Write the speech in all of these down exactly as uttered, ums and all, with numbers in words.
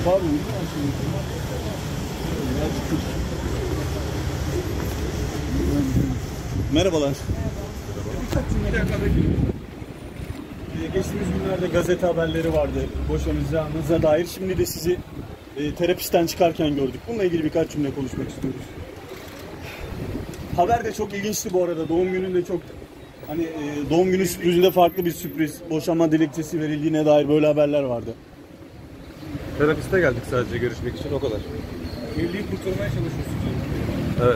Var mı? Merhabalar. Merhaba. Geçtiğimiz günlerde gazete haberleri vardı boşanacağınıza dair. Şimdi de sizi e, terapisten çıkarken gördük. Bununla ilgili birkaç cümle konuşmak istiyoruz. Haber de çok ilginçti bu arada. Doğum gününde çok hani e, doğum günü sürprizinde farklı bir sürpriz. Boşanma dilekçesi verildiğine dair böyle haberler vardı. Terapiste geldik sadece görüşmek için, o kadar. Evliliği kurtarmaya çalışıyorsunuz. Evet.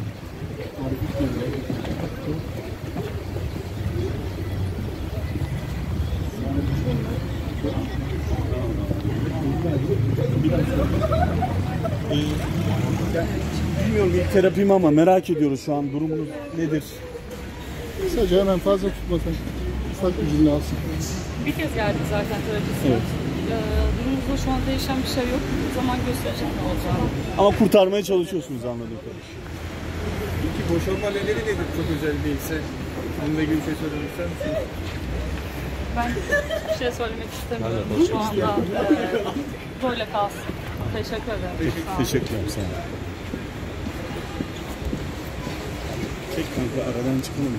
Ee, bilmiyorum ilk terapim ama merak ediyoruz şu an durumunuz nedir? Kısaca hemen fazla tutmadan ufak bir cümle alsın. Bir kez geldik zaten terapiste. Evet. Ee, durumumuzda şu an değişen bir şey yok. Zaman gösterecek ne olacağını. Ama kurtarmaya çalışıyorsunuz anladığım kadarıyla. Peki boşanma neleri nedir çok özel değilse? Bununla ilgili bir şey söylemek ister misiniz? Ben bir şey söylemek istemiyorum şu anda. Ee, böyle kalsın. Teşekkür ederim. Sağ olun. Teşekkürler sana. Çek kanka aradan çıkalım.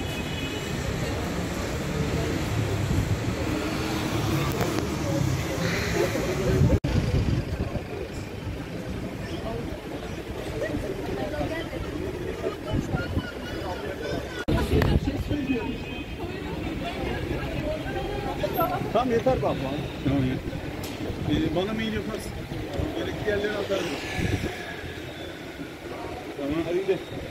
Tamam yeter bak bana. Tamam ya. Ee, bana mail yaparsın. Gerekli yerleri atarım. Tamam hadi gidelim.